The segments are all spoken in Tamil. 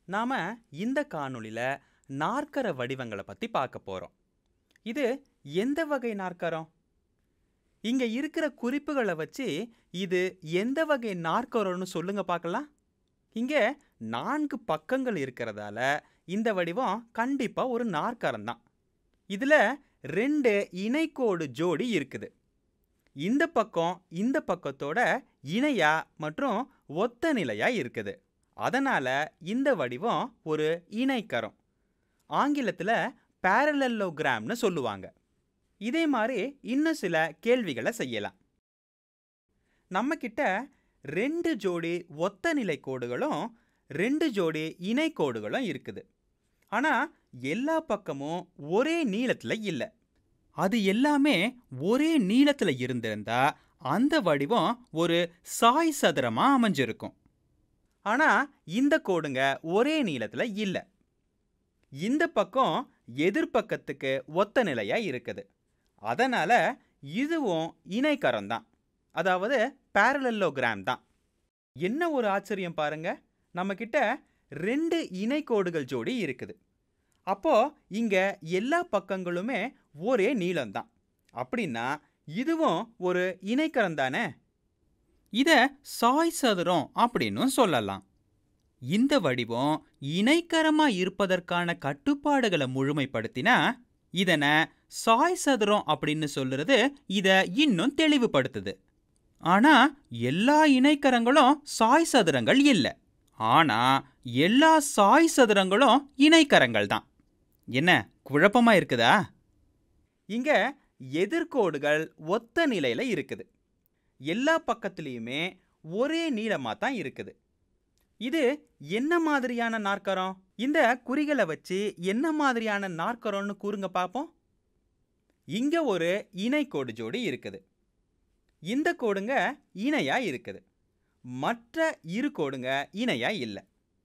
நாம இந்த காணொளியில நாற்கர வடிவங்களை பத்தி பார்க்க போறோம். இது எந்த வகை நாற்கரம்? இங்க இருக்கிற குறிப்புகளை வச்சு இது எந்த வகை நாற்கரம்னு சொல்லுங்க பார்க்கலாம். இங்க 4 பக்கங்கள் இருக்கிறதால இந்த வடிவம் கண்டிப்பா ஒரு நாற்கரம் தான். இதுல 2 இணைக்கோடு ஜோடி இருக்குது. இந்த பக்கம் இந்த பக்கத்தோட இணையா மற்றும் ஒத்த நிலையா இருக்குது. அதனால இந்த வடிவம் ஒரு இணைக்கரம். ஆங்கிலத்துல parallelogram சொல்லுவாங்க. இதே மாதிரி இன்னும் சில கேள்விகளை செய்யலாம். நம்ம கிட்ட 2 ஜோடி ஒத்த நிலை கோடுகளும் 2 ஜோடி இணை கோடுகளும் இருக்குது. ஆனா எல்லா பக்கமும் ஒரே நீளத்துல இல்ல. அது எல்லாமே ஒரே நீளத்துல இருந்திருந்தா அந்த வடிவம் ஒரு சாய் சதுரமா அமைஞ்சிருக்கும். ஆனா இந்த கோடுங்க ஒரே நீளத்துல இல்ல. இந்த பக்கம் எதிர்பக்கத்துக்கு ஒத்த நிலையா இருக்குது. அதனால இதுவும் இணைக்கரம் தான். அதாவது parallelogram தான். என்ன ஒரு ஆச்சரியம் பாருங்க. நம்ம கிட்ட 2 இணை கோடுகள் ஜோடி இருக்குது. அப்போ இங்க எல்லா பக்கங்களுமே ஒரே நீளம்தான். அப்படின்னா இதுவும் ஒரு இணைக்கரம் தானே. இத சாய் சதுரம் அப்படின்னு சொல்லலாம். இந்த வடிவம் இணைக்கரமா இருப்பதற்கான கட்டுப்பாடுகளை முழுமைப்படுத்தினா இதனை சாய் சதுரம் அப்படின்னு சொல்றது இத இன்னும் தெளிவுபடுத்துது. ஆனா எல்லா இணைக்கரங்களும் சாய் சதுரங்கள் இல்ல. ஆனா எல்லா சாய் சதுரங்களும் இணைக்கரங்கள் தான். என்ன குழப்பமா இருக்குதா? இங்க எதிர்கோடுகள் ஒத்த நிலையில இருக்குது. எல்லா பக்கத்திலயுமே ஒரே நீளமா தான் இருக்குது. இது என்ன மாதிரியான நாற்கரம்? இந்த குறிகளை வச்சு என்ன மாதிரியான நாற்கரம்னு கூறுங்க பாப்போம். இங்க ஒரு இணை கோடு ஜோடி இருக்குது. இந்த கோடுங்க இணையா இருக்குது. மற்ற இரு கோடுங்க இணையா இல்ல.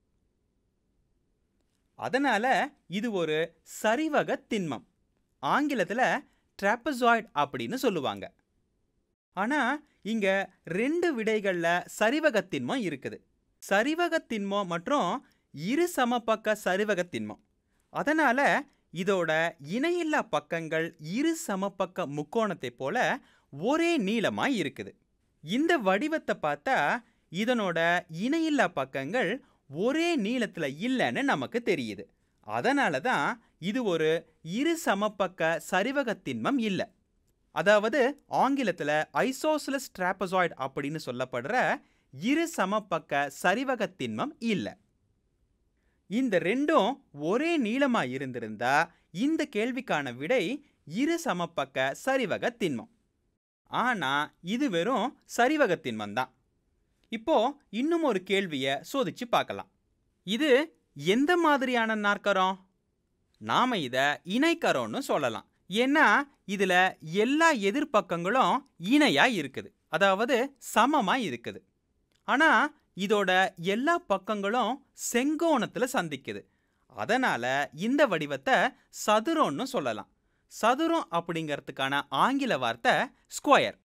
அதனால இது ஒரு சரிவக திண்மம். ஆங்கிலத்துல trapezoid அப்படின்னு சொல்லுவாங்க. ஆனா இங்க 2 விடைகள்ல சரிவக திண்மம் இருக்குது. சரிவக திண்மம் மற்றும் இரு சமபக்க சரிவக திண்மம். அதனால இதோட இணையில்லா பக்கங்கள் இரு சமபக்க முக்கோணத்தை போல ஒரே நீளமாய் இருக்குது. இந்த வடிவத்தை பார்த்தா இதனோட இணையில்லா பக்கங்கள் ஒரே நீளத்துல இல்லைன்னு நமக்கு தெரியுது. அதனால தான் இது ஒரு இரு சமபக்க சரிவக திண்மம் இல்லை. அதாவது ஆங்கிலத்துல ஐசோசெலஸ் trapezoid அப்படின்னு சொல்லப்படுற இரு சமபக்க சரிவக திண்மம் இல்லை. இந்த ரெண்டும் ஒரே நீளமா இருந்திருந்தா இந்த கேள்விக்கான விடை இரு சமபக்க சரிவக திண்மம். ஆனா இது வெறும் சரிவக திண்மம் தான். இப்போ இன்னும் ஒரு கேள்வியை சோதிச்சு பார்க்கலாம். இது எந்த மாதிரியான நாற்கரம்? நாம இத இணைக்கரம்னு சொல்லலாம். ஏன்னா இதுல எல்லா எதிர்பக்கங்களும் இணையா இருக்குது. அதாவது சமமா இருக்குது. ஆனா இதோட எல்லா பக்கங்களும் செங்கோணத்துல சந்திக்குது. அதனால இந்த வடிவத்தை சதுரம்னு சொல்லலாம். சதுரம் அப்படிங்கிறதுக்கான ஆங்கில வார்த்தை ஸ்கொயர்.